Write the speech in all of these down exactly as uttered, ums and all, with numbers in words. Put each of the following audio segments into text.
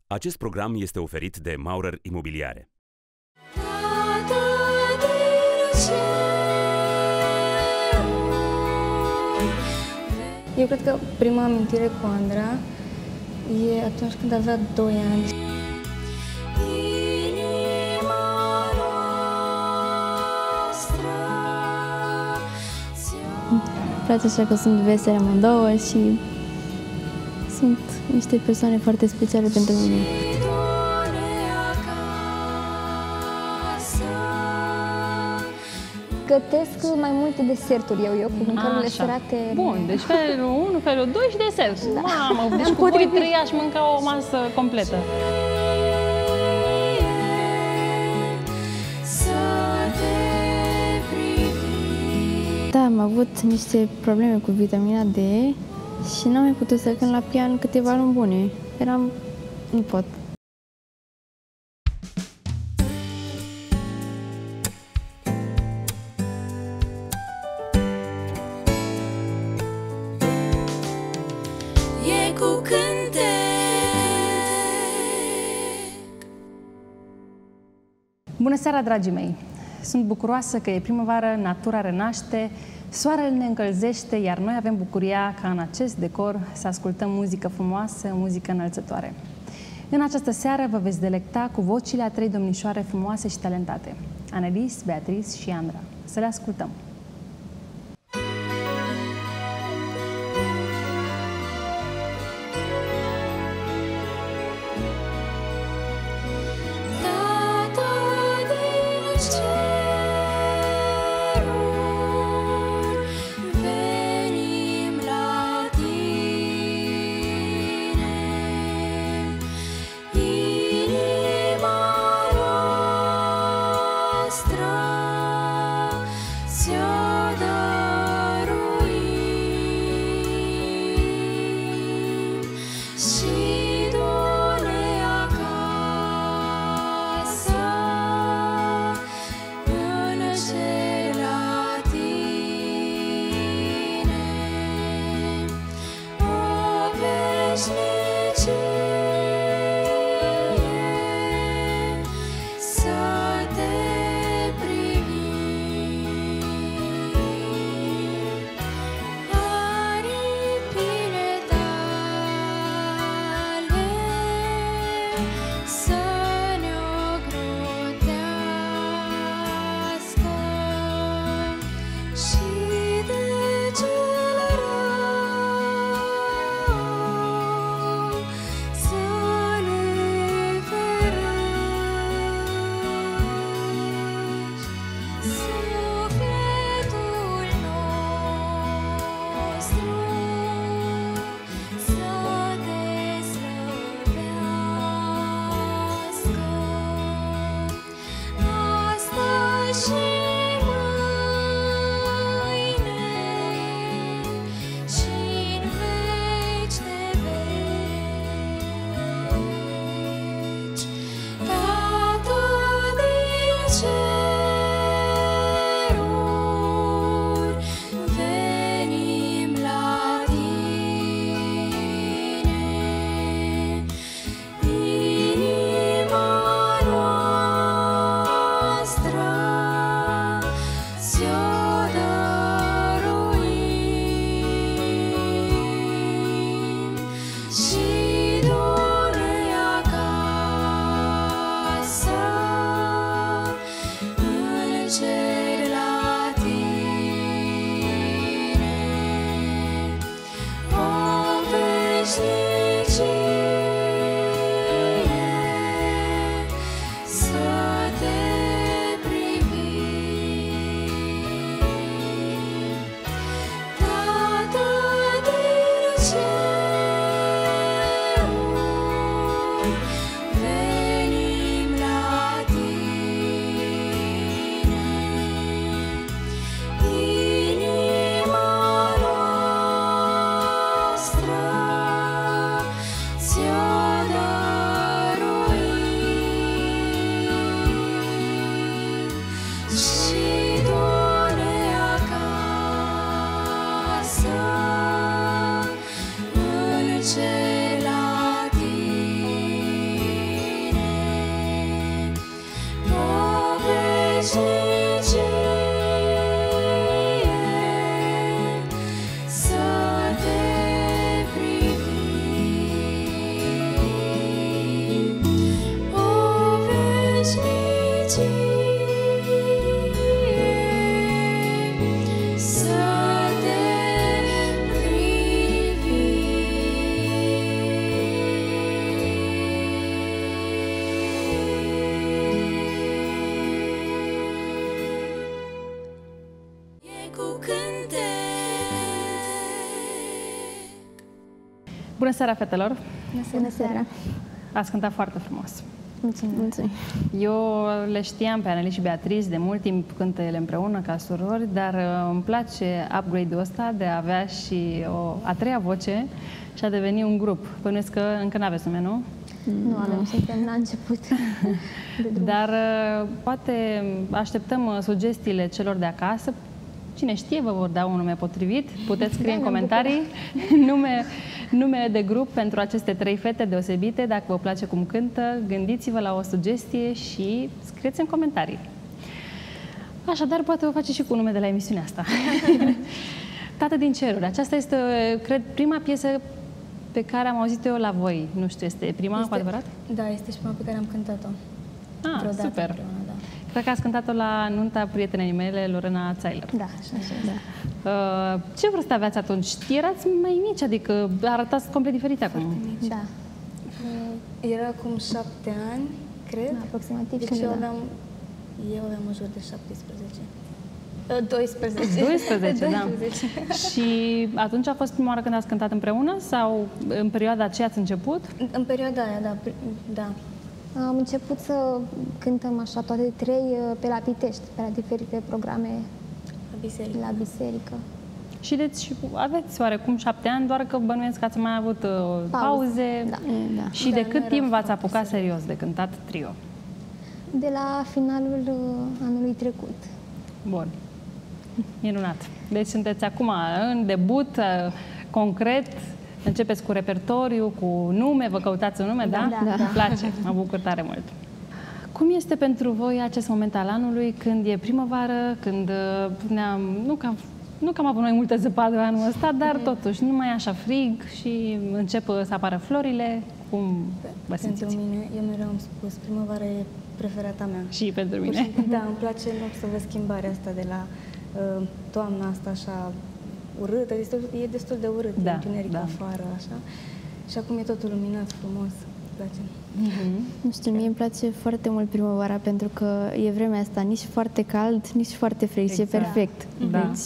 Acest program este oferit de Maurer Imobiliare. Eu cred că prima amintire cu Andra e atunci când avea doi ani. Îmi place așa că sunt vesele amândouă și sunt niște persoane foarte speciale pentru mine. Gătesc mai multe deserturi eu, eu cu mâncărurile sărate. Bun, deci felul unu, felul doi și desertul. Da. Mamă, deci cu voi trei aș mânca o masă completă. Da, am avut niște probleme cu vitamina D și n-am mai putut să cânt la pian câteva luni bune. Eram... nu pot. E cu cântec. Bună seara, dragii mei! Sunt bucuroasă că e primăvară, natura renaște, soarele ne încălzește, iar noi avem bucuria ca în acest decor să ascultăm muzică frumoasă, muzică înălțătoare. În această seară vă veți delecta cu vocile a trei domnișoare frumoase și talentate, Anelis, Beatrice și Andra. Să le ascultăm! Ce la tine Bună seara, fetelor! Bună seara! Ați cântat foarte frumos. Mulțumim! Mulțumim. Eu le știam pe Anneli și Beatrice de mult timp, cântă ele împreună ca surori, dar uh, îmi place upgrade-ul ăsta de a avea și o a treia voce și a deveni un grup. Bănuiesc că încă n-aveți nume, nu? Nu avem, suntem la început. Dar uh, poate așteptăm uh, sugestiile celor de acasă. Cine știe, vă vor da un nume potrivit. Puteți scrie în comentarii nume, nume de grup pentru aceste trei fete deosebite. Dacă vă place cum cântă, gândiți-vă la o sugestie și scrieți în comentarii. Așadar, poate vă face și cu nume de la emisiunea asta. Tată din ceruri. Aceasta este, cred, prima piesă pe care am auzit-o eu la voi. Nu știu, este prima, este, cu adevărat? Da, este și prima pe care am cântat-o. Ah, Vreodată super. Împreună, da. Cred că ați cântat-o la nunta prietenei mele, Lorena Țailer. Da, așa, așa. Da. Uh, ce vârstă aveați atunci? Erați mai mici, adică arătați complet diferite acum. Da. Era acum șapte ani, cred. Da, aproximativ. Deci eu da. aveam, eu aveam în jur de șaptesprezece. doisprezece. doisprezece, da. doisprezece. Și atunci a fost prima oară când ați cântat împreună sau în perioada aceea ați început? În perioada aia, da. da. Am început să cântăm așa toate trei pe la Pitești, pe la diferite programe La biserică. la biserică. Și deci aveți oarecum șapte ani, doar că bănuiesc că ați mai avut uh, pauze. Da. Da. Și Da, de nu cât era timp v-ați foarte apucat serios. serios de cântat trio? De la finalul uh, anului trecut. Bun. Minunat. Deci sunteți acum în debut, uh, concret, începeți cu repertoriu, cu nume, vă căutați un nume, da? Da, da. Îmi place, mă bucur tare mult. Cum este pentru voi acest moment al anului, când e primăvară, când uh, ne-am, nu că, nu că am avut noi multă zăpadă anul ăsta, dar totuși nu mai e așa frig și încep să apară florile? Cum vă simțiți? Pentru mine, eu mereu am spus, primăvara e preferata mea. Și pentru Pur mine. și- Da, îmi place în loc să văd schimbarea asta de la uh, toamna asta așa urâtă, este, e destul de urât, Da, e întuneric da. afară, așa. Și acum e totul luminat, frumos, îmi place. Nu știu, mie îmi place foarte mult primăvara pentru că e vremea asta nici foarte cald, nici foarte frig, Exact. e perfect. Da. Deci,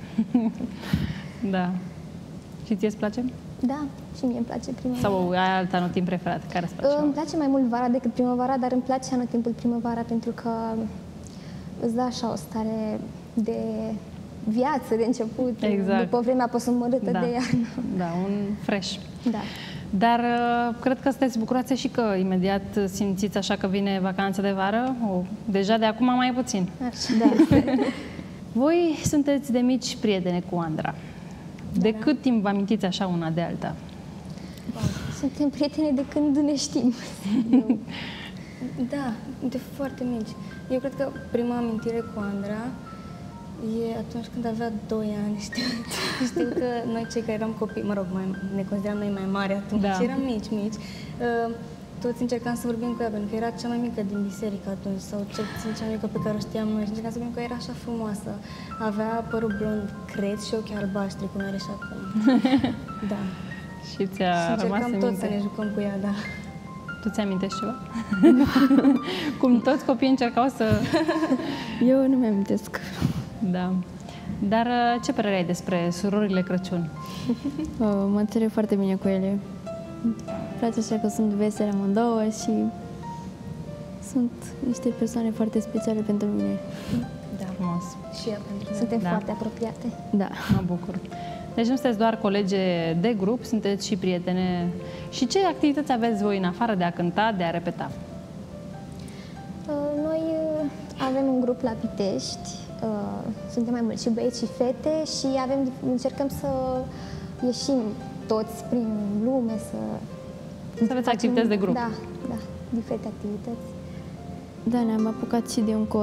Da. Și ție îți place? da, și mie îmi place primăvara. Sau ai alt anotimp preferat? Care îți place? Uh, Îmi place mai mult vara decât primăvara, dar îmi place anotimpul primăvara pentru că îți dă așa o stare de viață, de început. Exact. După vremea posomorâtă Da. de iarnă. Da, un fresh. Da. Dar uh, cred că sunteți bucurați și că imediat simțiți așa că vine vacanța de vară, o, deja de acum mai puțin. Așa. Da. Voi sunteți de mici prietene cu Andra. De cât timp vă amintiți așa una de alta? Suntem prietene de când ne știm. Eu. Da, de foarte mici. Eu cred că prima amintire cu Andra e atunci când avea doi ani. Știu, știu că noi cei care eram copii, mă rog, mai, ne consideram noi mai mari atunci, Da. eram mici, mici, uh, toți încercam să vorbim cu ea, pentru că era cea mai mică din biserică atunci, sau cel puțin cea mai mică pe care o știam noi, și încercam să vorbim că era așa frumoasă. Avea părul blond cret și ochii albaștri, cum are și acum. Da. Și ți-a Și rămas încercam în toți să minte? ne jucăm cu ea, da. Tu ți-amintești ceva? Cum toți copiii încercau să... Eu nu mi-amintesc. Da. Dar uh, ce părere ai despre surorile Crăciun? Uh, Mă înțeleg foarte bine cu ele. Îmi place așa că sunt vesele amândouă și sunt niște persoane foarte speciale pentru mine. Da. Frumos. Și ea pentru mine. Suntem Da. foarte apropiate. Da. Mă bucur. Deci nu sunteți doar colege de grup, sunteți și prietene. Și ce activități aveți voi în afară de a cânta, de a repeta? Uh, Noi uh, avem un grup la Pitești, uh, suntem mai mulți și băieți și fete și avem, încercăm să ieșim toți prin lume, să... Să aveți activități de grup. Da, da, diferite activități. Da, ne-am apucat și de un cor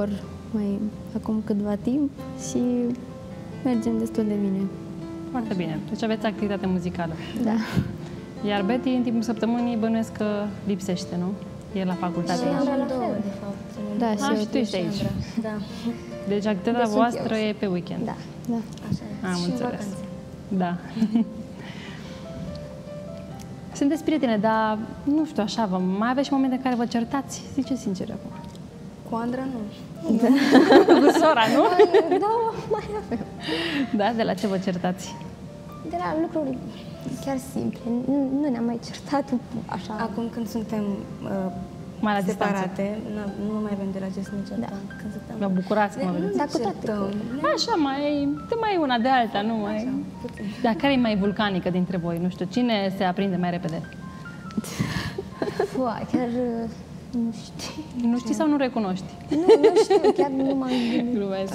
mai acum câtva timp și mergem destul de bine. Foarte bine. Deci aveți activitate muzicală. Da. Iar Betty, în timpul săptămânii, bănuiesc că lipsește, nu? E la facultate. Și Andra la amândouă, fel. de fapt. Da, și Ah, eu și tu ești aici. Da, Deci activitatea Deci sunt voastră eu. e pe weekend. Da. Da. așa e. Am Și în înțeles. vacanțe. Da. Sunteți prietene, dar nu știu, așa, vă mai aveți și momente în care vă certați? Zice sincer acum. Cu Andra nu. Cu sora, nu? Da, mai avem. Da, de la ce vă certați? De la lucruri chiar simple. Nu, nu ne-am mai certat așa. Acum când suntem uh, Mai la distanță. separate, nu, nu mai avem de la ce să ne certăm. Da. Când suntem... Vă bucurați că mă Nu vedeți. ne Dar cu toate certăm. Ne- Așa, mai, te mai una de alta, nu mai... puțin. Dar care e mai vulcanică dintre voi? Nu știu, cine se aprinde mai repede? Fua, chiar uh, nu știu. Nu știi sau nu recunoști? Nu, nu știu, chiar nu m-am gândit. Glumesc.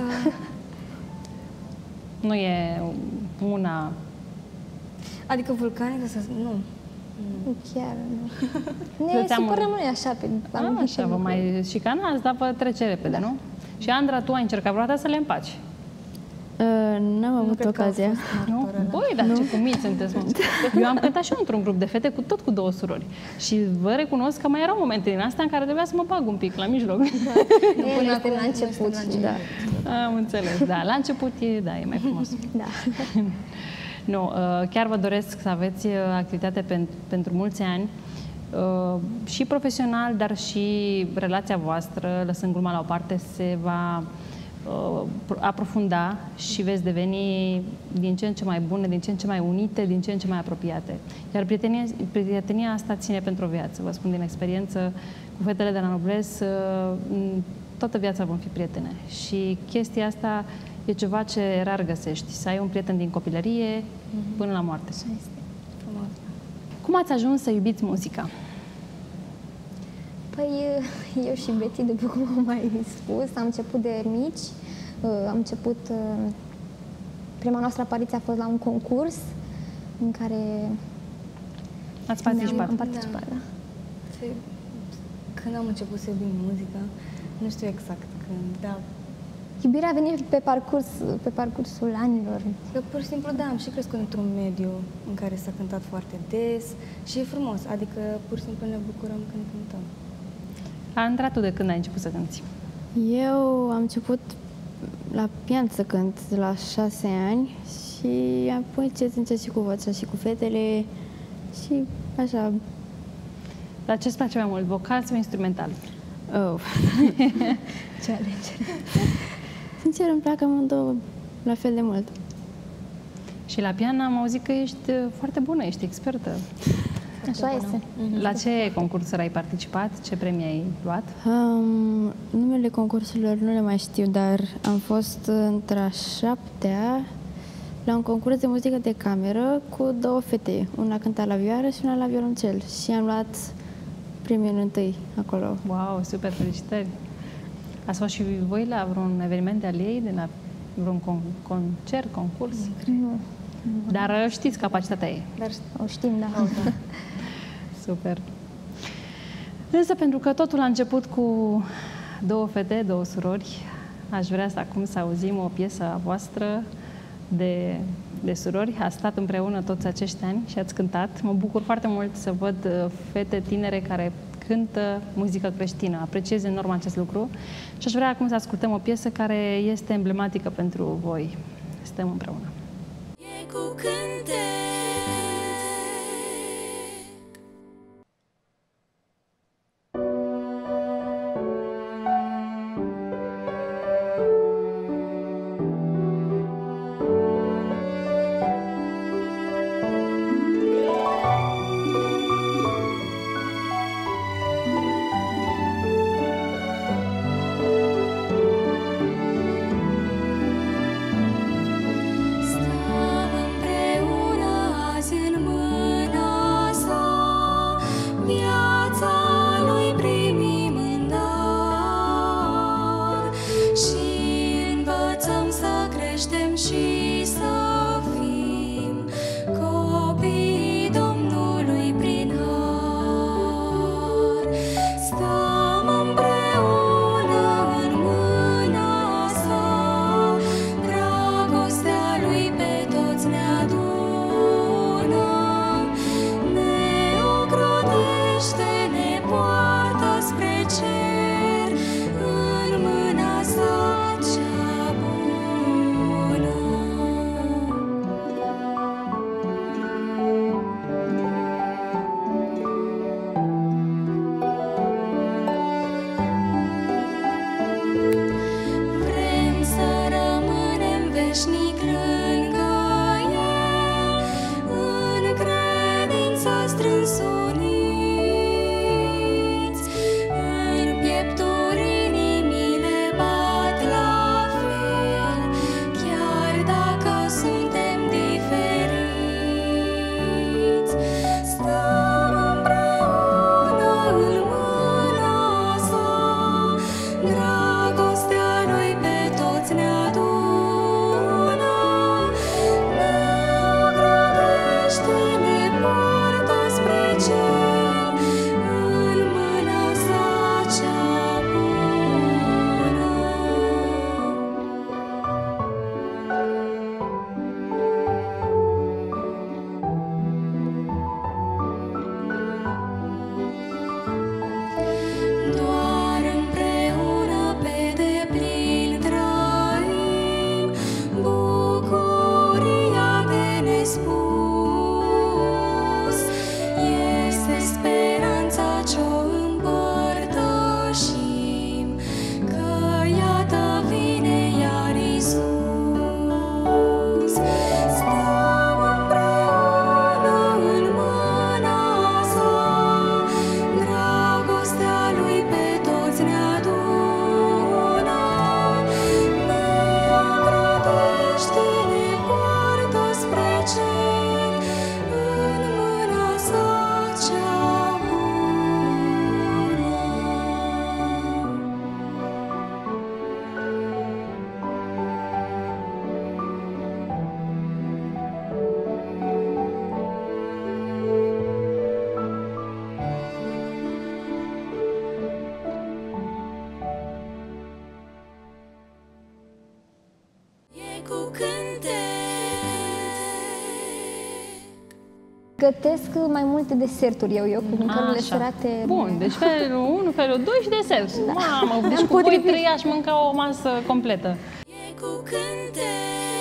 Nu e una... Adică vulcanică să... Nu. Nu, chiar nu. Să Ne te amă- supărăm noi așa pe A, anumite așa, vă lucruri. mai șicanați, dar vă trece repede, nu? Și Andra, tu ai încercat vreodată să le împaci? Uh, N-am Nu avut cred că au ocazia. fost Nu? martoră la- Băi, dar ce cumiți sunteți, mă. Eu am cântat și eu într-un grup de fete, cu tot cu două surori. Și vă recunosc că mai erau momente din astea în care trebuia să mă bag un pic la mijloc. E, Până este acum la nu început. este la Da. Am înțeles, da. La început e, da, e mai frumos. Da. Nu, uh, chiar vă doresc să aveți uh, activitate pen, pentru mulți ani, uh, și profesional, dar și relația voastră, lăsând gluma la o parte, se va uh, aprofunda și veți deveni din ce în ce mai bune, din ce în ce mai unite, din ce în ce mai apropiate. Iar prietenia, prietenia asta ține pentru o viață, vă spun din experiență, cu fetele de la Nobles, uh, toată viața vom fi prietene. Și chestia asta e ceva ce rar găsești, să ai un prieten din copilărie până la moarte. Frumos. Cum ați ajuns să iubiți muzica? Păi eu și Betty, după cum am mai spus, am început de mici. Am început... Prima noastră apariție a fost la un concurs în care Ați ne-am- participat? am participat. Da. Se- Când am început să iubim muzica, nu știu exact când, dar Iubirea a venit pe, parcurs, pe parcursul anilor. că pur și simplu, da, am și crescut într-un mediu în care s-a cântat foarte des și e frumos, adică pur și simplu ne bucurăm când cântăm. Andra, tu de când ai început să cânti? Eu am început la pian să cânt la șase ani și apoi încet, încet și cu vocea și cu fetele și așa. Dar ce-ți place mai mult, vocal sau instrumental? Oh. Ce alegere. Sincer, îmi plac amândouă la fel de mult. Și la pian am auzit că ești uh, foarte bună, ești expertă. Așa este. La ce concursuri ai participat? Ce premii ai luat? Um, numele concursurilor nu le mai știu, dar am fost între-a șaptea la un concurs de muzică de cameră cu două fete. Una cânta la vioară și una la violoncel. Și am luat premiul întâi acolo. Wow, super, felicitări! Ați fost și voi la vreun eveniment de al ei, de la vreun con- concert, concurs? Nu, Dar uh, știți capacitatea ei. Dar o știm, da. Super. Însă, pentru că totul a început cu două fete, două surori, aș vrea să acum să auzim o piesă a voastră de, de surori. Ați stat împreună toți acești ani și ați cântat. Mă bucur foarte mult să văd uh, fete tinere care cântă muzică creștină. Apreciez enorm acest lucru și aș vrea acum să ascultăm o piesă care este emblematică pentru voi. Stăm împreună. E cu cântec. Stăm împreună Gătesc mai multe deserturi eu, eu cu mâncărurile Așa. sărate. Bun, deci felul unu, felul doi și desert. Da. Mamă, deci cu voi trei aș mânca o masă completă. E cu cântec.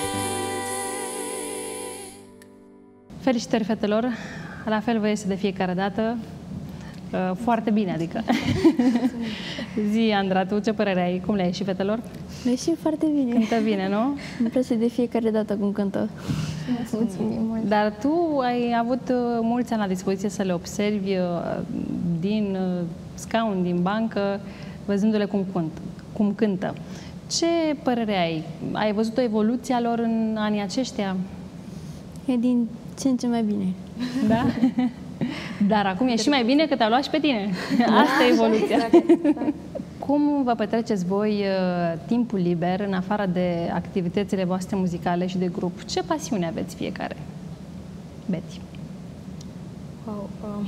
Felicitări, fetelor! La fel vă iese de fiecare dată. Foarte bine, adică. Zi, Andra, tu ce părere ai? Cum le-ai ieșit fetelor? Le ieșim foarte bine. Cântă bine, nu? Îmi place de fiecare dată cum cântă. Mulțumim mult. Dar tu ai avut uh, mulți ani la dispoziție să le observi uh, din uh, scaun, din bancă, văzându-le cum, cânt, cum cântă. Ce părere ai? Ai văzut o evoluție a lor în anii aceștia? E din ce în ce mai bine. Da? Dar acum e și mai bine că te-au luat și pe tine. Asta e evoluția. Cum vă petreceți voi uh, timpul liber, în afară de activitățile voastre muzicale și de grup? Ce pasiune aveți fiecare? Betty. Wow, um,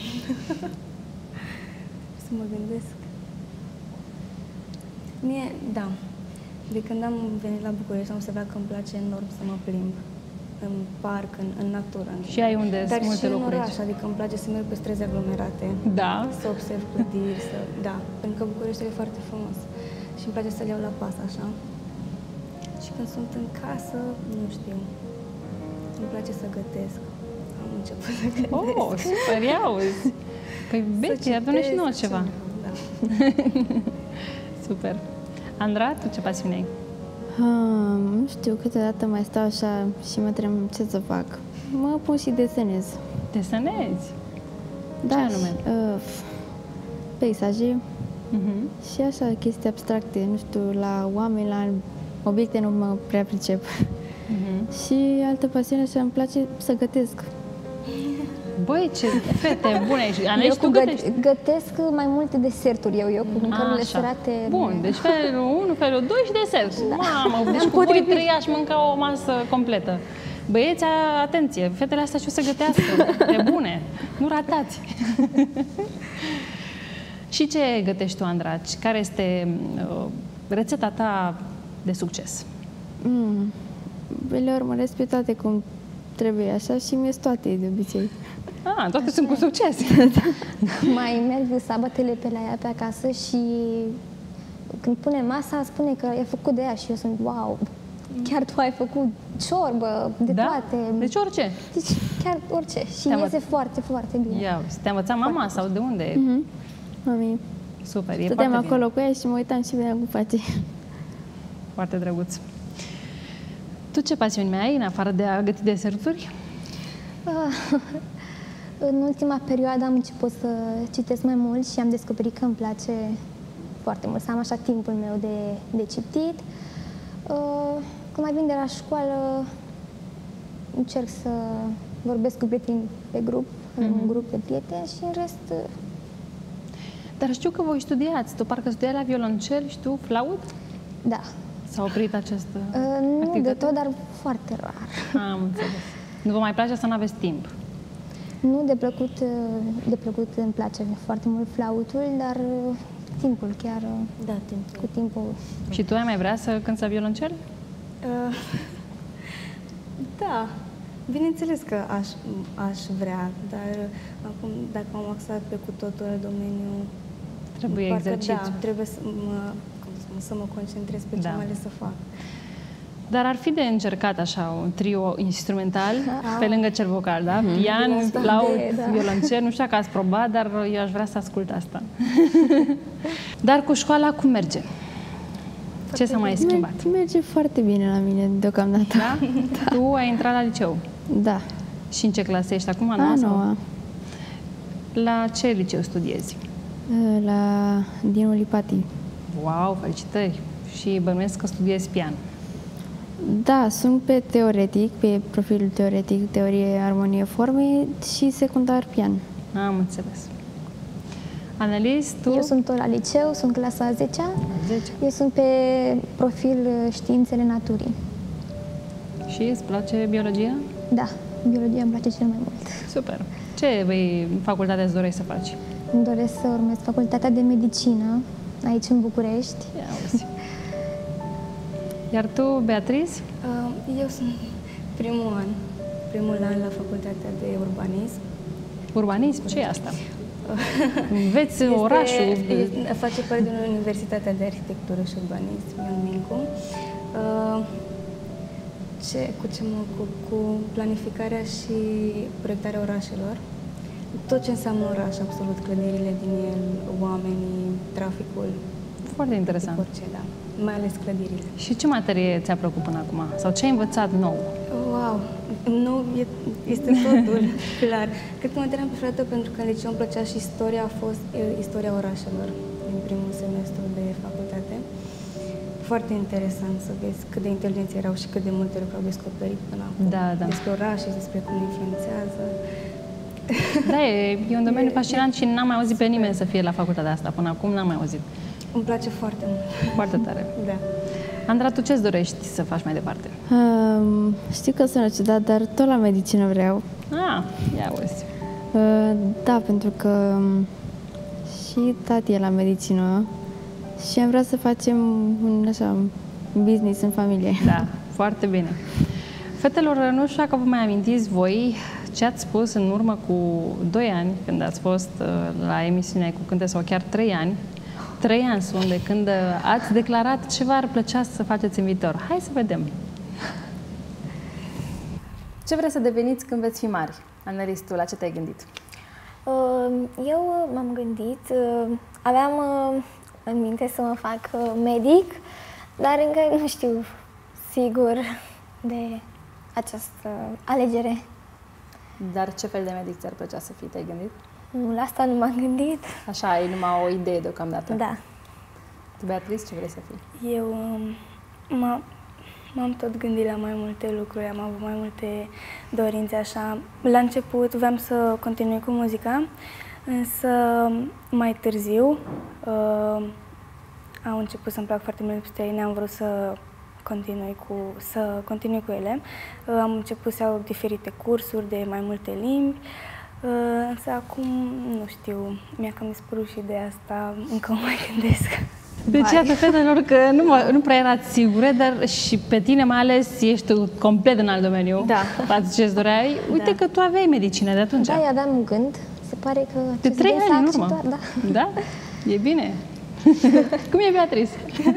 să mă gândesc. Mie, da. De când am venit la București, am observat că îmi place enorm să mă plimb în parc, în, în natură. În Și ai unde Dar sunt multe și în locuri oraș, aici. adică îmi place să merg pe străzi aglomerate. Da. Să observ clădiri, să... Da, pentru că Bucureștiul e foarte frumos. Și îmi place să-l iau la pas, așa. Și când sunt în casă, nu știu, îmi place să gătesc. Am început să gătesc. Oh, super, ia uzi. Păi, Betty, adune și nouă ceva. Da. Super. Andra, tu ce pasiune ai? Um, nu știu, câteodată mai stau așa și mă trem ce să fac. Mă pun și desenez. Desenezi? Da, Ce anume? și, uh, peisaje Uh-huh. și așa chestii abstracte, nu știu, la oameni, la obiecte nu mă prea pricep. Uh-huh. Și altă pasiune așa, îmi place să gătesc. Băi, ce fete bune ești. Eu Aneli, cu tu gă- gătești? gătesc mai multe deserturi eu, eu cu mâncărurile Așa. sărate. Bun, deci felul unu, felul doi și desert. Da. Mamă, deci cu voi trei aș mânca o masă completă. Băieți, atenție, fetele astea știu să gătească. E bune, nu ratați. Și ce gătești tu, Andra? Care este uh, rețeta ta de succes? Mm. Le urmăresc pe toate cum trebuie așa și mi-e toate de obicei. Ah, toate sunt cu succes. Mai merg sabatele pe la ea pe acasă și când pune masa, spune că e făcut de ea și eu sunt, wow, chiar tu ai făcut ciorbă, de Da? toate. Deci orice. Deci chiar orice. Și Te-am iese învăț- foarte, foarte bine. Ia uzi, te-a învățat mama sau de unde? Mm-hmm. Mami, Super, e stăteam foarte acolo bine. cu ea și mă uitam și vedeam cum face. Foarte drăguț. Tu ce pasiuni mai ai în afară de a găti deserturi? Ah, În ultima perioadă am început să citesc mai mult și am descoperit că îmi place foarte mult să am așa timpul meu de, de citit. Uh, Când mai vin de la școală, încerc să vorbesc cu prieteni pe grup, avem un grup de prieteni și în rest, uh, Dar știu că voi studiați. Tu parcă studiai la violoncel și tu flaut? da. S-a oprit această Uh, Nu de activitate? tot, dar foarte rar. Am înțeles. Nu vă mai place să nu aveți timp? Nu de plăcut, uh, de plăcut îmi place foarte mult flautul, dar uh, timpul chiar, uh, Da, timp. cu timpul. Și tu ai mai vrea să cânti la violoncel? Uh, da, bineînțeles că aș, aș vrea, dar acum, dacă m-am axat pe cu totul în domeniu, Trebuie parcă exercițiu. Da, trebuie să mă, cum să spun, să mă concentrez pe ce Da. am ales să fac. Dar ar fi de încercat așa un trio instrumental pe lângă cel vocal, da? Pian, Asta flaut, de- da. violoncel, nu știu dacă ați probat, dar eu aș vrea să ascult asta. Dar cu școala cum merge? Ce s-a mai schimbat? Merge, merge foarte bine la mine deocamdată. Da? Tu ai intrat la liceu. Da. Și în ce clasă ești acum? A A noua sau? noua. La ce liceu studiezi? La Dinu Lipati. Wow, felicitări! Și bănuiesc că studiezi pian. Da, sunt pe teoretic, pe profilul teoretic, teorie, armonie, forme și secundar pian. Am înțeles. Anelis, tu? Eu sunt tot la liceu, sunt clasa a zecea. zece. Eu sunt pe profil uh, științele naturii. Și îți place biologia? Da, biologia îmi place cel mai mult. Super! Ce vei, facultate îți dorești să faci? Îmi doresc să urmez facultatea de medicină aici în București. Ia auzi. Iar tu, Beatriz? Uh, eu sunt primul an, primul an la facultatea de urbanism Urbanism? Ce e asta? Înveți orașul? Este, face parte din Universitatea de Arhitectură și Urbanism, Ion Mincu. Uh, ce, cu ce mă ocup? Cu planificarea și proiectarea orașelor. Tot ce înseamnă oraș, absolut, clădirile din el, oamenii, traficul. Foarte interesant. Orice, da. Mai ales clădirile. Și ce materie ți-a plăcut până acum? Sau ce ai învățat nou? Wow! Nu, e, este totul, clar. Cred că materia preferată, pentru că în liceu îmi plăcea și istoria, a fost e, istoria orașelor din primul semestru de facultate. Foarte interesant să vezi cât de inteligenți erau și cât de multe lucruri au descoperit până acum. Da, da. Despre orașe, despre cum le influențează. Da, e, e un domeniu fascinant și n-am mai auzit pe nimeni să fie la facultatea asta. Până acum n-am mai auzit. Îmi place foarte mult. Foarte tare. Da. Andra, tu ce-ți dorești să faci mai departe? Um, știu că sună ciudat, dar tot la medicină vreau. Ah, ia auzi. Uh, da, pentru că um, și tati e la medicină și am vrea să facem un așa, business în familie. Da, foarte bine. Fetelor, nu știu dacă vă mai amintiți voi ce ați spus în urmă cu doi ani, când ați fost uh, la emisiunea Cu Cânte, sau chiar trei ani. Trei ani sunt de când ați declarat ce v-ar plăcea să faceți în viitor. Hai să vedem! Ce vreți să deveniți când veți fi mari? Annelies, tu la ce te-ai gândit? Eu m-am gândit, aveam în minte să mă fac medic, dar încă nu știu sigur de această alegere. Dar ce fel de medic ți-ar plăcea să fii? Te-ai gândit? Nu, la asta nu m-am gândit. Așa, ai numai o idee deocamdată. Da. Tu, Beatrice, ce vrei să fii? Eu m-am tot gândit la mai multe lucruri, am avut mai multe dorințe așa. La început vreau să continui cu muzica, însă mai târziu uh, au început să-mi plac foarte mult străine, am vrut să continui cu, să continui cu ele. Uh, am început să iau diferite cursuri de mai multe limbi. Uh, însă acum, nu știu, mi-a cam dispărut și ideea asta, încă o mai gândesc. Deci, iată, fetelor, că nu, mă, nu prea erați sigure, dar și pe tine mai ales ești complet în alt domeniu. Da. Față ce-ți doreai. Uite Da. că tu aveai medicină de atunci. Da, eu aveam un gând. Se pare că... De trei ani în urmă. Da. Da? E bine. Cum e, Beatrice?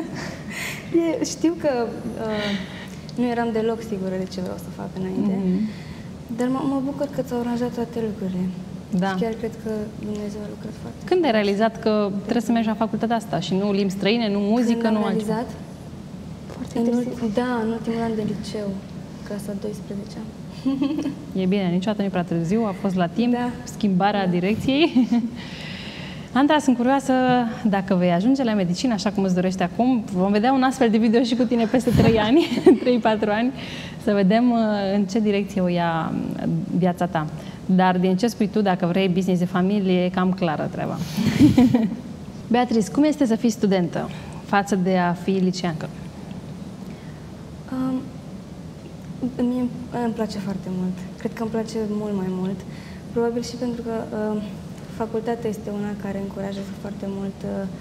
E, știu că uh, nu eram deloc sigură de ce vreau să fac înainte, mm-hmm. dar mă, mă bucur că ți-au aranjat toate lucrurile. Da. Și chiar cred că Dumnezeu a lucrat foarte. Când ai realizat că trebuie să mergi la facultatea asta și nu limbi străine, nu muzică, Când nu am altceva? realizat? Foarte în ult- Da, în ultimul an de liceu, clasa a douăsprezecea. E bine, niciodată nu e prea târziu, a fost la timp, Da. schimbarea direcției. Andra, sunt curioasă dacă vei ajunge la medicină așa cum îți dorești acum. Vom vedea un astfel de video și cu tine peste trei ani, trei patru ani, să vedem în ce direcție o ia viața ta. Dar din ce spui tu, dacă vrei business de familie, e cam clară treaba. Beatrice, cum este să fii studentă față de a fi liceancă? Um, mie îmi place foarte mult. Cred că îmi place mult mai mult. Probabil și pentru că uh, facultatea este una care încurajează foarte mult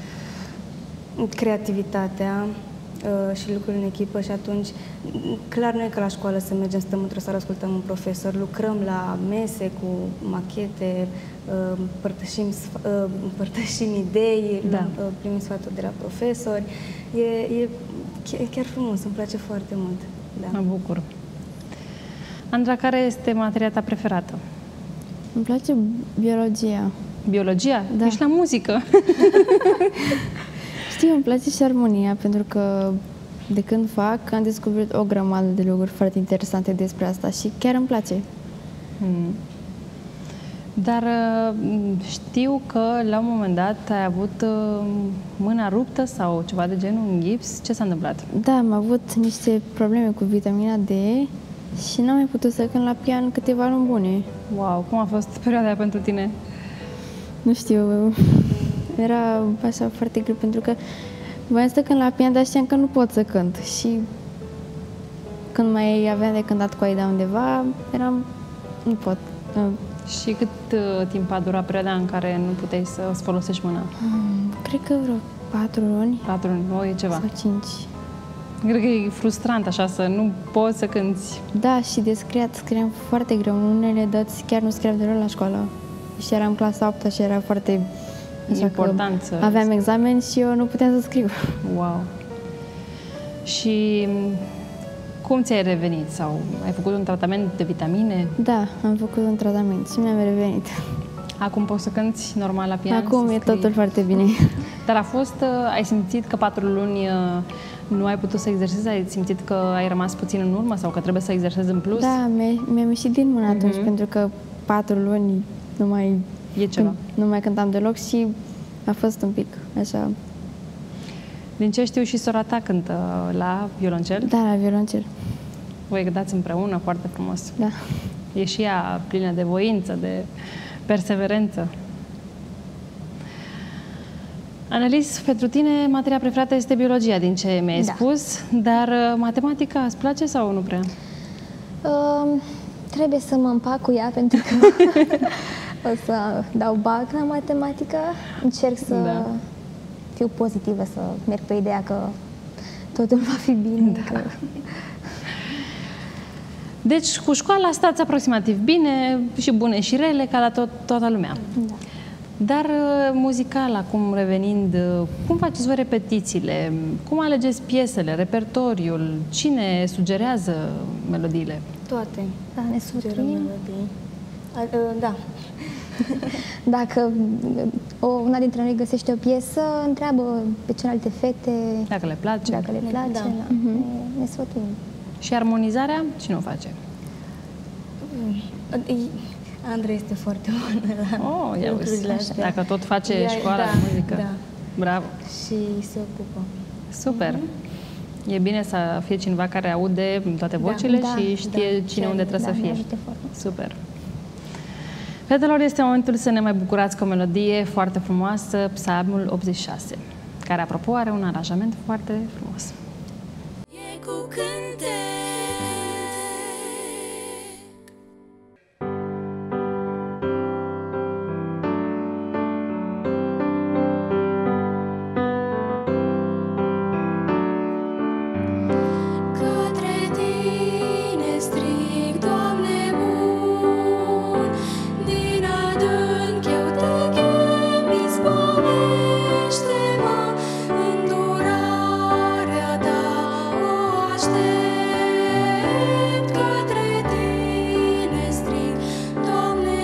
uh, creativitatea uh, și lucruri în echipă și atunci, clar nu e ca la școală să mergem, stăm într-o sală, ascultăm un profesor, lucrăm la mese cu machete, uh, împărtășim, uh, împărtășim idei, Da. uh, primim sfaturi de la profesori. E, e chiar, chiar frumos, îmi place foarte mult. Da. Mă bucur. Andra, care este materia ta preferată? Îmi place biologia. Biologia? Da. Ești la muzică. Știu, îmi place și armonia, pentru că de când fac am descoperit o grămadă de lucruri foarte interesante despre asta și chiar îmi place. Hmm. Dar știu că la un moment dat ai avut mâna ruptă sau ceva de genul, în gips. Ce s-a întâmplat? Da, am avut niște probleme cu vitamina D și n-am mai putut să cânt la pian câteva luni bune. Wow, cum a fost perioada aia pentru tine? Nu știu, era așa foarte greu, pentru că voiam să cânt la pian, dar știam că nu pot să cânt. Și când mai aveam de cântat cu Aida undeva, eram, nu pot. Și cât uh, timp a durat perioada în care nu puteai să-ți folosești mâna? Hmm, cred că vreo patru luni. Patru luni, o, e ceva. Sau cinci. Cred că e frustrant așa să nu poți să cânti. Da, și de scriat scriam foarte greu. Unele dăți chiar nu scriam deloc la școală. și eram clasa a opta și era foarte așa important să... că aveam examen și eu nu puteam să scriu. Wow! Și cum ți-ai revenit? Sau ai făcut un tratament de vitamine? Da, am făcut un tratament și mi-am revenit. Acum poți să cânti normal la pian? Acum e totul foarte bine. Dar a fost, ai simțit că patru luni nu ai putut să exersezi? Ai simțit că ai rămas puțin în urmă sau că trebuie să exersezi în plus? Da, mi-am ieșit din mână atunci, Mhm. pentru că patru luni nu mai, E ceva. nu mai cântam deloc și a fost un pic așa. Din ce știu, și sora ta cântă la violoncel? Da, la violoncel. Voi cântați împreună foarte frumos. Da. E și ea plină de voință, de perseverență. Annelies, pentru tine materia preferată este biologia, din ce mi-ai Da. spus, dar uh, matematica îți place sau nu prea? Uh, trebuie să mă împac cu ea pentru că o să dau bac la matematică. Încerc să Da. fiu pozitivă, să merg pe ideea că totul va fi bine. Da. Că... Deci, cu școala stați aproximativ bine, și bune și rele, ca la tot, toată lumea. Da. Dar uh, muzical, acum revenind, uh, cum faceți voi repetițiile? Cum alegeți piesele, repertoriul? Cine sugerează melodiile? Toate. Da, ne Sugerăm sfătuim. melodii. A, a, Da. Dacă o, una dintre noi găsește o piesă, întreabă pe celelalte fete Dacă le place. dacă le place. Da. Da. Ne, ne sfătuim. Și armonizarea, cine o face? Andrei este foarte bună la Oh, ia lucrurile uite. astea. Dacă tot face Ea- școala da, de muzică. Da. Bravo. Și se ocupă. Super. E bine să fie cineva care aude toate vocile da, și știe da. cine Și- unde trebuie da, să ne fie. ajută foarte mult. Super. Fetelor, este momentul să ne mai bucurați cu o melodie foarte frumoasă, Psalmul optzeci și șase, care, apropo, are un aranjament foarte frumos. E cu cântec. Către tine strig, Doamne bun, din adânc eu te chem, izbăvește-mă, îndurarea ta o aștept. Către tine strig, Doamne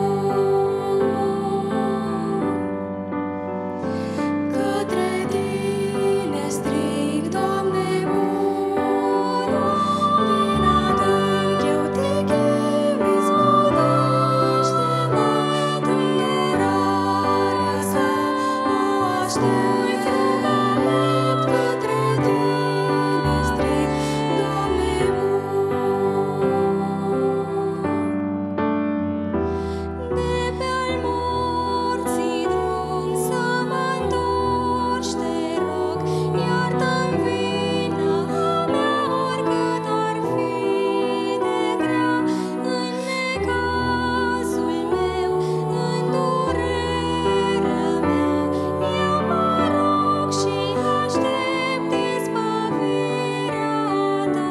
bun. Către tine strig, Doamne bun, din adânc eu te chem, izbăvește-mă, îndurarea sa o aștept. Către tine strig, Doamne bun. De pe-al morții drum să mă întorci, te rog, iartă-mi vina mea, oricât ar fi de grea. În necazul meu, în durerea mea, eu mă rog și aștept izbăvirea ta.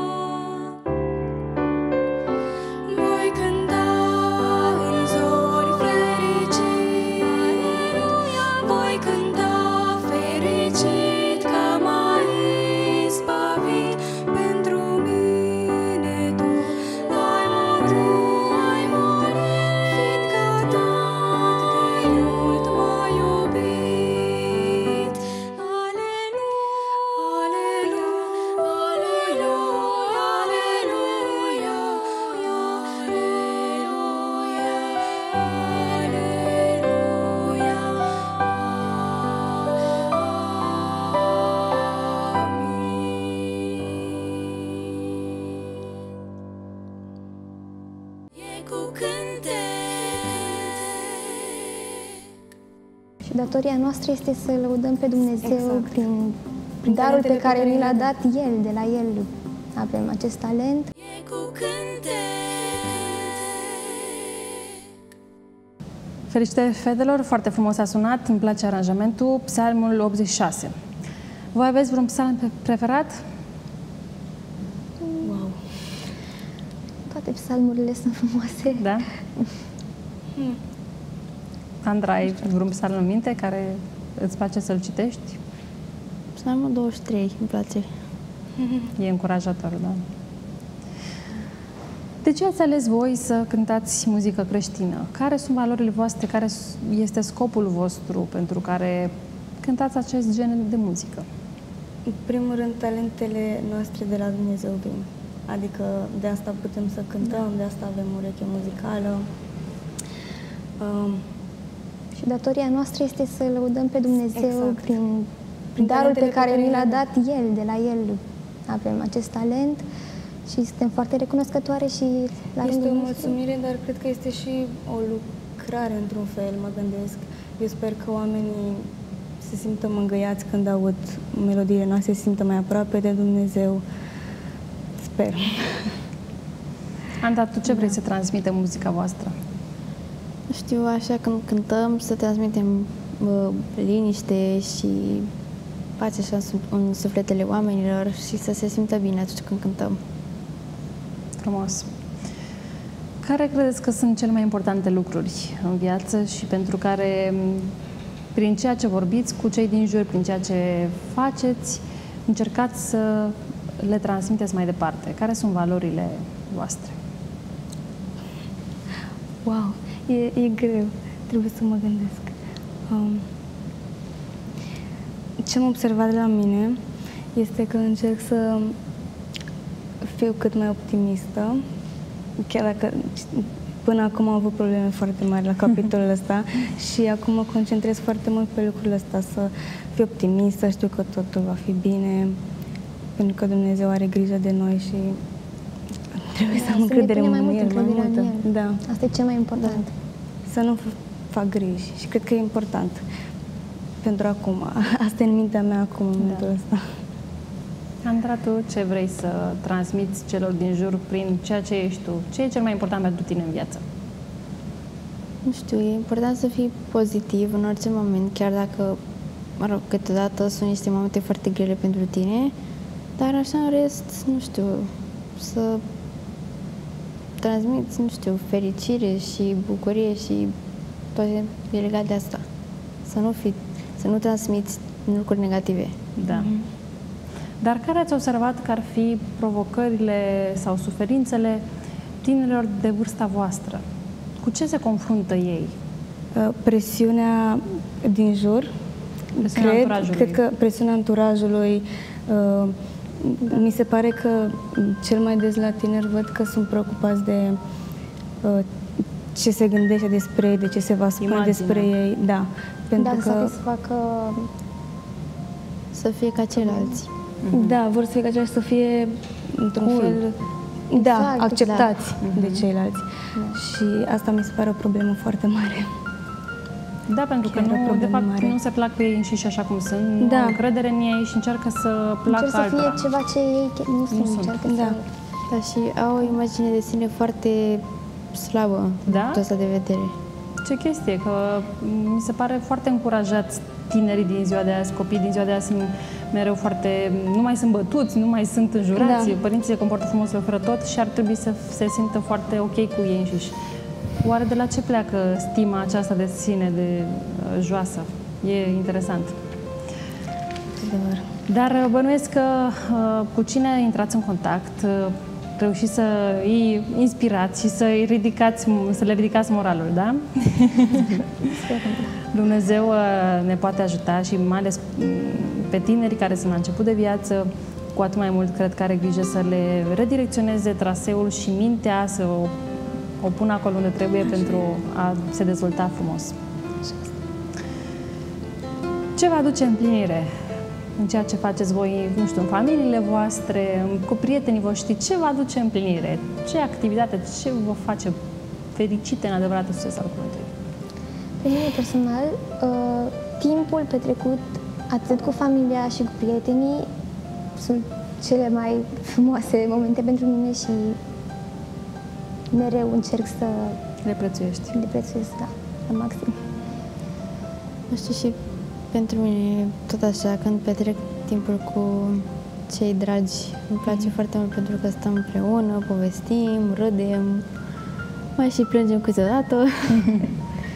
Voi cânta în zori fericit, voi cânta fericit că m-ai izbăvit. Pentru mine tu ai murit, ai murit, fiindcă atât de mult m-ai iubit. Aleluia, aleluia, aleluia, aleluia, e cu cântec. Și datoria noastră este să lăudăm pe Dumnezeu Exact. prin, Prin darul pe talentele care pe care ni l-a le dat El. De la El avem acest talent. E cu cântec. Felicitări, fetelor, foarte frumos a sunat, îmi place aranjamentul, Psalmul optzeci și șase. Voi aveți vreun psalm pre- preferat? Wow. Toate psalmurile sunt frumoase. Da? Andra, ai vreun psalm în minte care îți place să-l citești? Psalmul douăzeci și trei, îmi place. E încurajator, da? De ce ați ales voi să cântați muzică creștină? Care sunt valorile voastre? Care este scopul vostru pentru care cântați acest gen de muzică? În primul rând, talentele noastre de la Dumnezeu vin. Adică de asta putem să cântăm, de asta avem ureche muzicală. Um, Și datoria noastră este să lăudăm pe Dumnezeu Exact. prin, Prin darul pe talentele care pe care ni l-a le dat El, de la El avem acest talent și suntem foarte recunoscătoare și la Este rândul o nostru. mulțumire, dar cred că este și o lucrare într-un fel, mă gândesc. Eu sper că oamenii se simtă mângâiați când aud melodiile noastre, se simtă mai aproape de Dumnezeu. Sper. Anda, tu ce vrei să transmită muzica voastră? Nu știu, așa când cântăm să transmitem uh, liniște și pace așa în suf- în sufletele oamenilor și să se simtă bine atunci când cântăm. Frumos. Care credeți că sunt cele mai importante lucruri în viață și pentru care, prin ceea ce vorbiți cu cei din jur, prin ceea ce faceți, încercați să le transmiteți mai departe? Care sunt valorile voastre? Wow, e, e greu. Trebuie să mă gândesc. Um, ce am observat de la mine este că încerc să fiu cât mai optimistă, chiar dacă până acum am avut probleme foarte mari la capitolul ăsta și acum mă concentrez foarte mult pe lucrurile astea, să fiu optimistă, să știu că totul va fi bine, pentru că Dumnezeu are grijă de noi și trebuie să am încredere mai în mult El, mai încrederea în multă. El. Da. Asta e cel mai important. Să nu f- fac griji și cred că e important pentru acum. Asta e în mintea mea acum, în momentul ăsta. Andra, tu ce vrei să transmiți celor din jur prin ceea ce ești tu? Ce e cel mai important pentru tine în viață? Nu știu, e important să fii pozitiv în orice moment, chiar dacă, mă rog, câteodată sunt niște momente foarte grele pentru tine, dar așa în rest, nu știu, să transmiți, nu știu, fericire și bucurie și toate e legat de asta. Să nu fi, să nu transmiți lucruri negative. Da. Dar care ați observat că ar fi provocările sau suferințele tinerilor de vârsta voastră? Cu ce se confruntă ei? Uh, Presiunea din jur, Presiunea cred, anturajului. cred că presiunea anturajului, uh, mi se pare că cel mai des la tineri văd că sunt preocupați de uh, ce se gândește despre ei, de ce se va spune Imaginea. despre ei. Da, pentru Dar că... să facă Să fie ca ceilalți. Da, vor să fie ca aceștia să fie într-un Cool. fel da, Exact, acceptați de ceilalți. Și asta mi se pare o problemă foarte mare. Da, pentru că Chiar o nu, de problemă fapt mare. nu se plac pe ei înșiși așa cum sunt, nu Da. au încredere în ei și încearcă să placă încerc să fie altora. ceva ce ei chiar nu sunt. sunt. Încearcă Da. să... Da, și au o imagine de sine foarte slabă, Da? din ăsta de vedere. Ce chestie, că mi se pare foarte încurajați tinerii din ziua de azi, copiii din ziua de azi sunt mereu foarte, nu mai sunt bătuți, nu mai sunt înjurați, Da. părinții se comportă frumos, le oferă tot și ar trebui să se simtă foarte ok cu ei înșiși. Oare de la ce pleacă stima aceasta de sine, de uh, joasă? E interesant. Adevăr. Dar uh, bănuiesc că uh, cu cine intrați în contact, uh, reușiți să îi inspirați și să, îi ridicați, să le ridicați moralul, da? Dumnezeu uh, ne poate ajuta și mai ales mm, pe tinerii care sunt la început de viață, cu atât mai mult cred că are grijă să le redirecționeze traseul și mintea, să o, o pună acolo unde trebuie pentru a se dezvolta frumos. Ce vă aduce împlinire în ceea ce faceți voi, nu știu, în familiile voastre, cu prietenii voștri? Ce vă aduce împlinire? Ce activitate, ce vă face fericite în adevăratul sens al cuvântului? Pe mine personal, uh, timpul petrecut atât cu familia și cu prietenii sunt cele mai frumoase momente pentru mine și mereu încerc să Le prețuiești. le prețuiesc, da, la maxim. Nu știu, și pentru mine tot așa, când petrec timpul cu cei dragi, îmi place foarte mult pentru că stăm împreună, povestim, râdem, mai și plângem câteodată.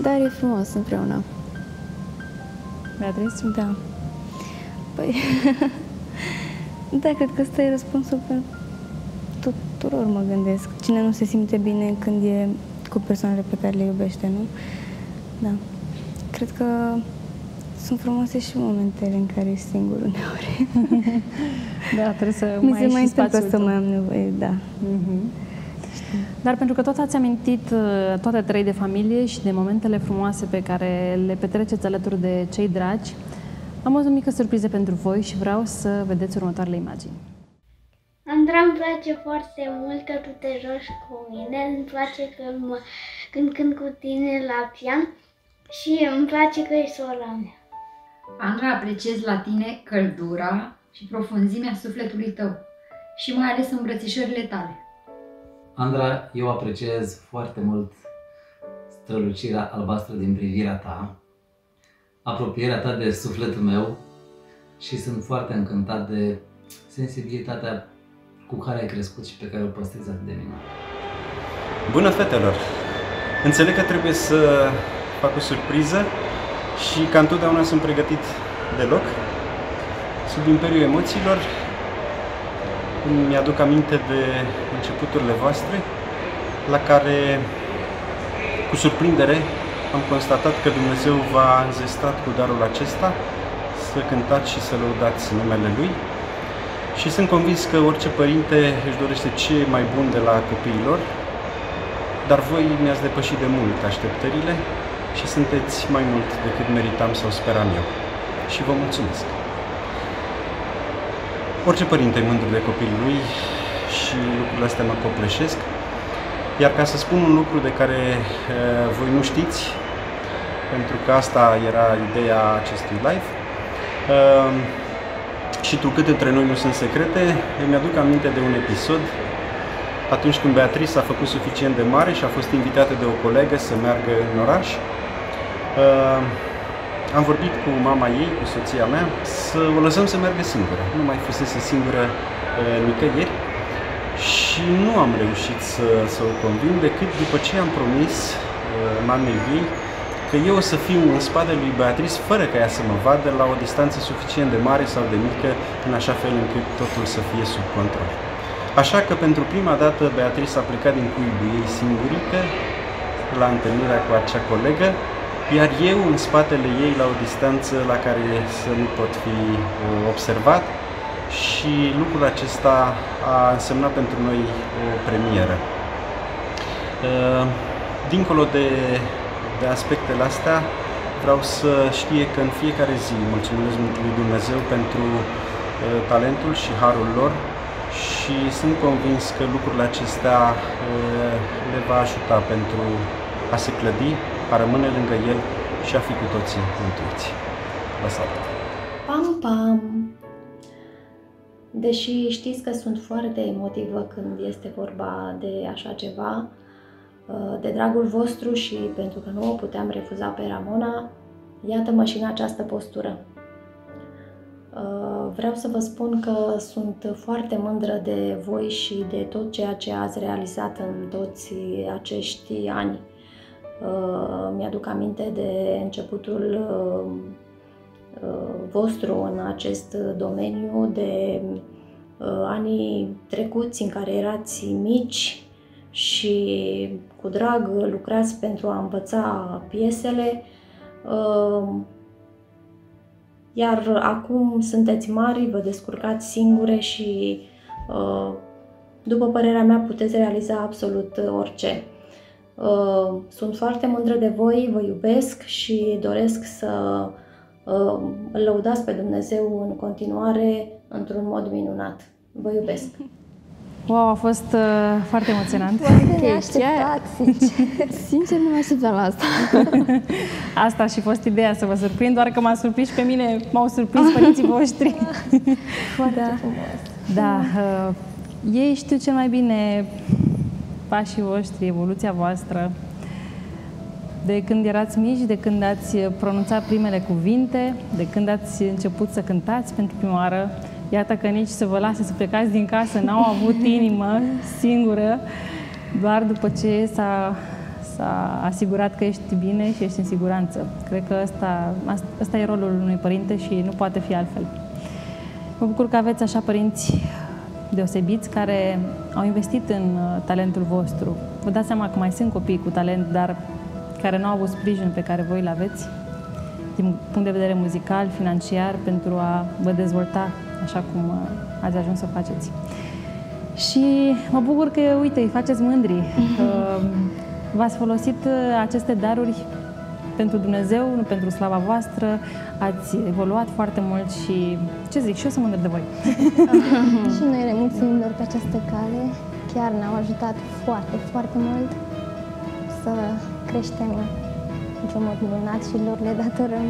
dar e frumos împreună. Beatrice? Da. Păi, da, cred că ăsta e răspunsul pentru tuturor, mă gândesc. Cine nu se simte bine când e cu persoanele pe care le iubește, nu? Da. Cred că sunt frumoase și momentele în care ești singur uneori. Da, trebuie să Mi mai se ai mai și întâmplă spațiul să tău. mai am nevoie, da. Mhm. Dar pentru că tot ați amintit uh, toate trei de familie și de momentele frumoase pe care le petreceți alături de cei dragi, am o mică surpriză pentru voi și vreau să vedeți următoarele imagini. Andra, îmi place foarte mult că tu te joci cu mine, îmi place că mă, când cânt cu tine la pian și îmi place că ești sora mea. Andra, apreciez la tine căldura și profunzimea sufletului tău și mai ales îmbrățișările tale. Andra, eu apreciez foarte mult strălucirea albastră din privirea ta, apropierea ta de sufletul meu și sunt foarte încântat de sensibilitatea cu care ai crescut și pe care o păstrezi atât de minunat. Bună, fetelor! Înțeleg că trebuie să fac o surpriză și ca întotdeauna sunt pregătit deloc. Sub imperiul emoțiilor îmi aduc aminte de începuturile voastre, la care, cu surprindere, am constatat că Dumnezeu v-a înzestrat cu darul acesta să cântați și să lăudați numele Lui. Și sunt convins că orice părinte își dorește ce mai bun de la copiilor, dar voi mi-ați depășit de mult așteptările și sunteți mai mult decât meritam sau speram eu. Și vă mulțumesc! Orice părinte e mândru de copilul lui și lucrurile astea mă copleșesc. Iar ca să spun un lucru de care uh, voi nu știți, pentru că asta era ideea acestui live, uh, și trucât între noi nu sunt secrete, îmi aduc aminte de un episod atunci când Beatrice a făcut suficient de mare și a fost invitată de o colegă să meargă în oraș. Uh, am vorbit cu mama ei, cu soția mea, să o lăsăm să meargă singură. Nu mai fusese singură uh, nicăieri și nu am reușit să, să o conving decât după ce am promis uh, mamei ei că eu o să fiu în spatele lui Beatrice fără ca ea să mă vadă la o distanță suficient de mare sau de mică, în așa fel încât totul să fie sub control. Așa că pentru prima dată Beatrice a plecat din cuibul ei singurică la întâlnirea cu acea colegă, iar eu în spatele ei la o distanță la care să nu pot fi observat și lucrul acesta a însemnat pentru noi o premieră. Dincolo de, de aspectele astea, vreau să știe că în fiecare zi mulțumesc lui Dumnezeu pentru talentul și harul lor și sunt convins că lucrurile acestea le va ajuta pentru a se clădi, a rămâne lângă el și a fi cu toții mântuiți. Vă salut! Pam, pam! Deși știți că sunt foarte emotivă când este vorba de așa ceva, de dragul vostru și pentru că nu o puteam refuza pe Ramona, iată-mă și în această postură. Vreau să vă spun că sunt foarte mândră de voi și de tot ceea ce ați realizat în toți acești ani. Mi-aduc aminte de începutul vostru în acest domeniu, de anii trecuți în care erați mici și cu drag lucrați pentru a învăța piesele, iar acum sunteți mari, vă descurcați singure și, după părerea mea, puteți realiza absolut orice. Sunt foarte mândră de voi, vă iubesc și doresc să îl lăudați pe Dumnezeu în continuare într-un mod minunat. Vă iubesc! Wow, a fost uh, foarte emoționant. Foarte neașteptat, sincer. Sincer, nu mă așteptam la asta. Asta a și fost ideea, să vă surprind, doar că m-a surprins și pe mine, m-au surprins părinții voștri. Foarte da. frumos. Da, uh, ei știu cel mai bine pașii voștri, evoluția voastră. De când erați mici, de când ați pronunțat primele cuvinte, de când ați început să cântați pentru prima oară. Iată că nici să vă lase să plecați din casă n-au avut inimă singură, doar după ce s-a asigurat că ești bine și ești în siguranță. Cred că ăsta, ăsta e rolul unui părinte și nu poate fi altfel. Mă bucur că aveți așa părinți deosebiți care au investit în talentul vostru. Vă dați seama că mai sunt copii cu talent, dar care nu au avut sprijinul pe care voi îl aveți din punct de vedere muzical, financiar, pentru a vă dezvolta așa cum ați ajuns să faceți. Și mă bucur că, uite, îi faceți mândri. V-ați folosit aceste daruri pentru Dumnezeu, nu pentru slava voastră, ați evoluat foarte mult și, ce zic, și eu sunt mândră de voi. Și noi ne mulțumim lor pe această cale. Chiar ne-au ajutat foarte, foarte mult să creștem într-un mod minunat și lor le datorăm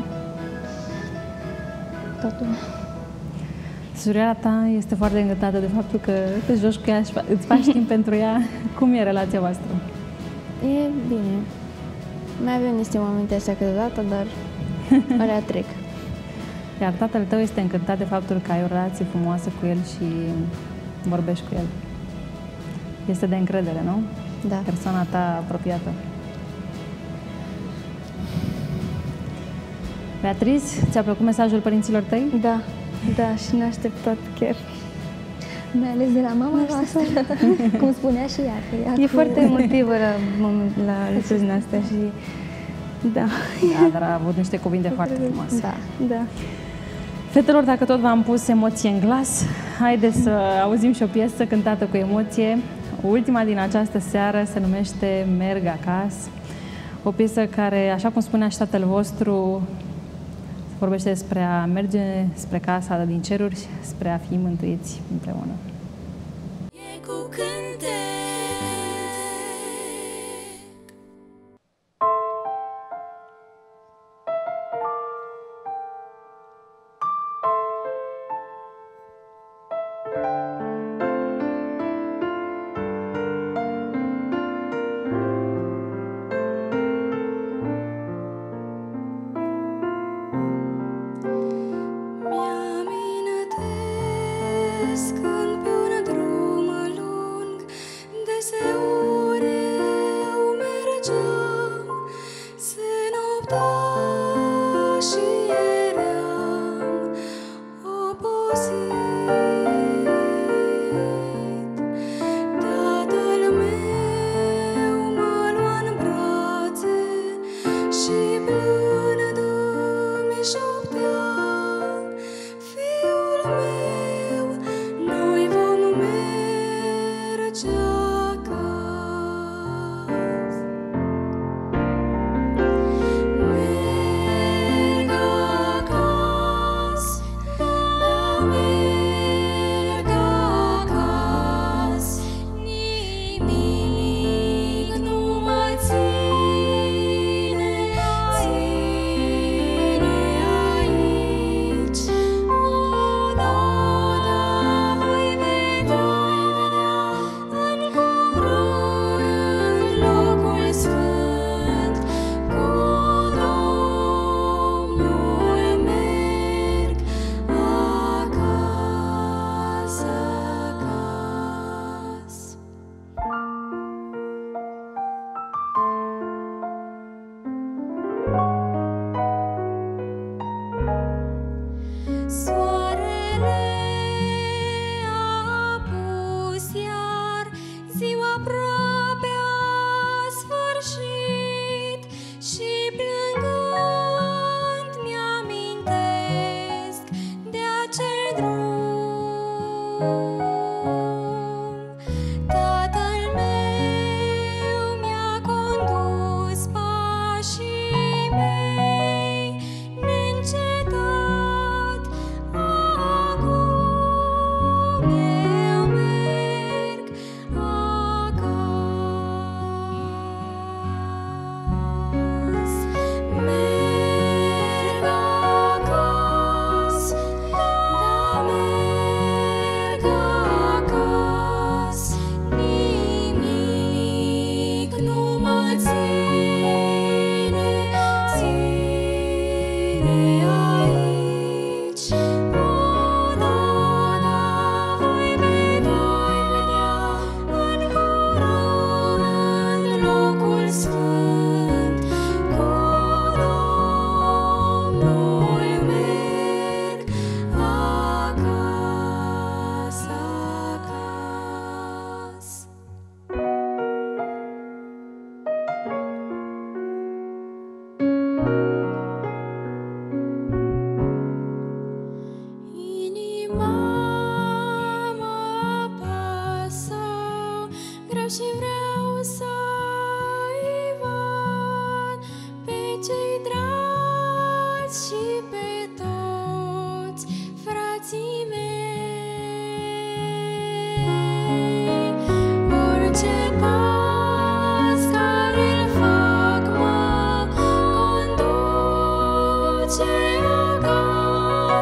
totul. Surioara ta este foarte încântată de faptul că te joci cu ea și îți faci timp pentru ea. Cum e relația voastră? E bine. Mai avem niște momente așa câteodată, dar alea trec. Iar tatăl tău este încântat de faptul că ai o relație frumoasă cu el și vorbești cu el. Este de încredere, nu? Da. Persoana ta apropiată. Beatriz, ți-a plăcut mesajul părinților tăi? Da, da, și ne-a așteptat chiar. Mai ales de la mama noastră, cum spunea și ea. Că ea E cu... foarte emotivă la, la lucrurile din astea și da. Da, dar a avut niște cuvinte foarte frumoase. Da, da. Fetelor, dacă tot v-am pus emoție în glas, haideți să auzim și o piesă cântată cu emoție. Ultima din această seară se numește Merg acasă. O piesă care, așa cum spunea și tatăl vostru, vorbește despre a merge spre casa din ceruri, spre a fi mântuiți împreună. E cu cântec. Mi-amintesc când pe un drum lung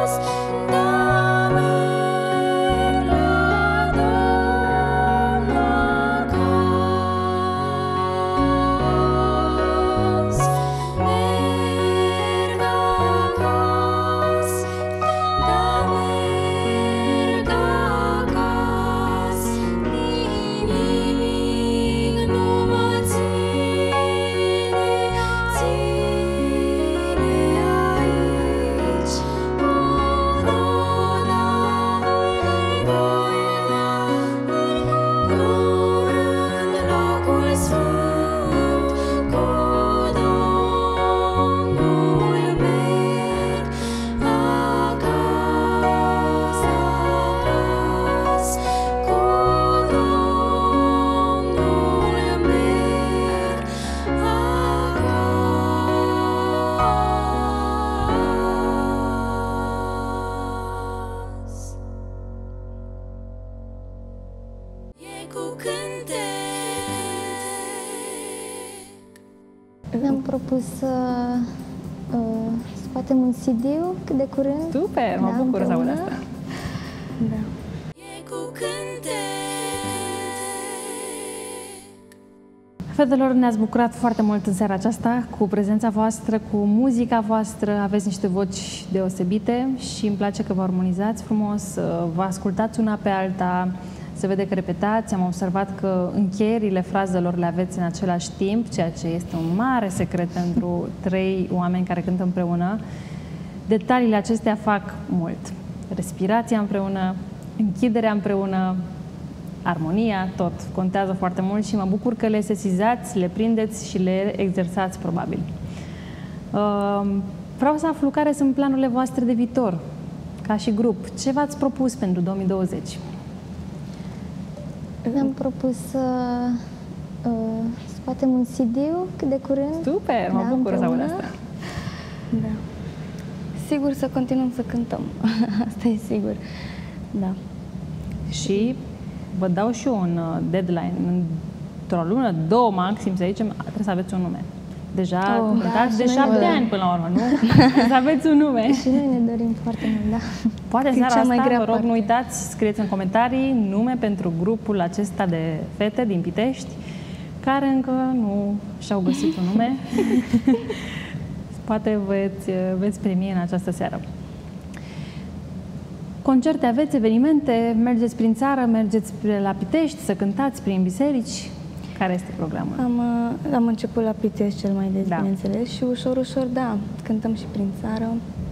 Ne-am propus să uh, scoatem un C D-ul cât de curând. Super, mă da, bucur să aud asta. Da. Fetelor, ne-ați bucurat foarte mult în seara aceasta cu prezența voastră, cu muzica voastră. Aveți niște voci deosebite și îmi place că vă armonizați frumos, vă ascultați una pe alta, se vede că repetați. Am observat că încheierile frazelor le aveți în același timp, ceea ce este un mare secret pentru trei oameni care cântă împreună. Detaliile acestea fac mult. Respirația împreună, închiderea împreună, armonia, tot contează foarte mult și mă bucur că le sesizați, le prindeți și le exersați probabil. Vreau să aflu care sunt planurile voastre de viitor, ca și grup. Ce v-ați propus pentru două mii douăzeci? Ne-am propus să uh, scoatem un C D-ul cât de curând. Super, mă da, bucur să aud asta. Da. Sigur să continuăm să cântăm. Asta e sigur. Da. Și vă dau și eu un deadline. Într-o lună, două maxim, să zicem, trebuie să aveți un nume. Deja oh, dați da, de șapte ani până la urmă, nu? Să aveți un nume. Și noi ne dorim foarte mult, da. Poate în seara cea mai asta, grea vă rog, parte. nu uitați, scrieți în comentarii nume pentru grupul acesta de fete din Pitești, care încă nu și-au găsit un nume. Poate veți, veți primi în această seară. Concerte aveți, evenimente, mergeți prin țară, mergeți la Pitești să cântați prin biserici. Care este programul? Am, am început la Pitești cel mai des, da. bineînțeles, și ușor, ușor, da, cântăm și prin țară.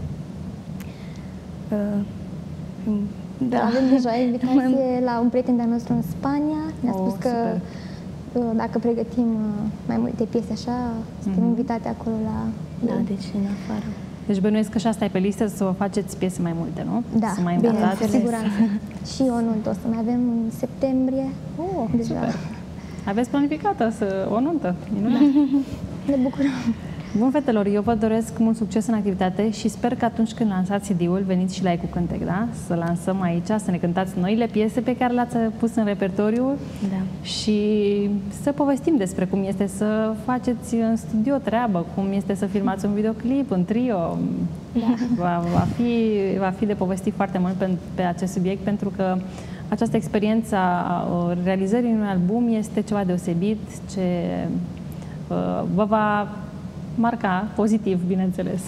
Uh, da. Avem deja invitație la un prieten de-al nostru în Spania. Ne-a oh, spus că super. Dacă pregătim mai multe piese așa, suntem mm-hmm. invitate acolo la... Da, deci în afară. Deci bănuiesc că și asta e pe listă, să vă faceți piese mai multe, nu? Da, să mai bine, cu siguranță. Și o nuntă o să mai avem în septembrie. Oh, deja. Super. Aveți planificată să, o nuntă, minunat. Ne bucurăm. Bun, fetelor, eu vă doresc mult succes în activitate și sper că atunci când lansați C D-ul, veniți și la Ei cu Cântec, da? Să lansăm aici, să ne cântați noile piese pe care le-ați pus în repertoriu da. Și să povestim despre cum este să faceți în studio treabă, cum este să filmați un videoclip, un trio. Da. Va, va, fi, va fi de povestit foarte mult pe, pe acest subiect, pentru că această experiență a realizării unui album este ceva deosebit, ce uh, vă va marca pozitiv, bineînțeles.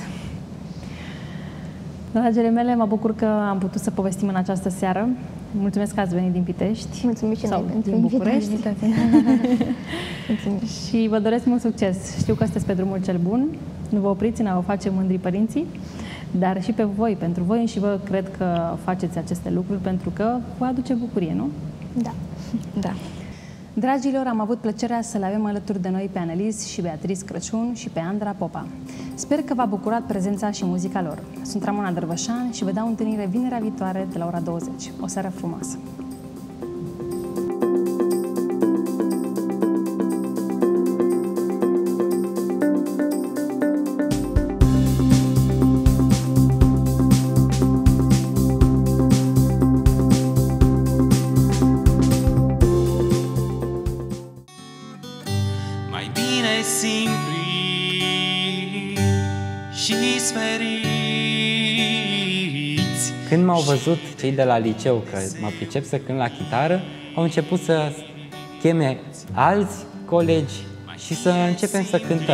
Dragile mele, mă bucur că am putut să povestim în această seară. Mulțumesc că ați venit din Pitești. Mulțumim și sau noi pentru din București. Mulțumim. Și vă doresc mult succes. Știu că sunteți pe drumul cel bun. Nu vă opriți în a vă face mândri părinții, dar și pe voi, pentru voi și vă cred că faceți aceste lucruri pentru că vă aduce bucurie, nu? Da. Da. Dragilor, am avut plăcerea să le avem alături de noi pe Annelies și Beatrice Crăciun și pe Andra Popa. Sper că v-a bucurat prezența și muzica lor. Sunt Ramona Dărvășan și vă dau întâlnire vinerea viitoare de la ora douăzeci. O seară frumoasă! și sferit Când m-au văzut cei de la liceu că mă pricep să cânt la chitară, au început să cheme alți colegi și să începem să cântăm.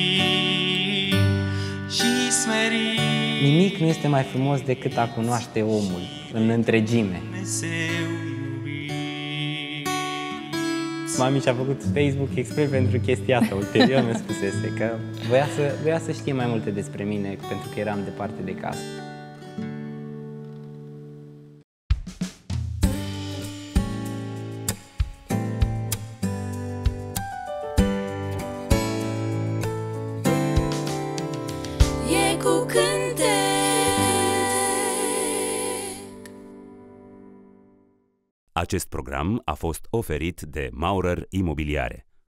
Nimic nu este mai frumos decât a cunoaște omul în întregime. Mami și-a făcut Facebook expres pentru chestia asta. Ulterior mi-a spusese că voia să, voia să știe mai multe despre mine pentru că eram departe de casă. E cu cântec. Acest program a fost oferit de Maurer Imobiliare.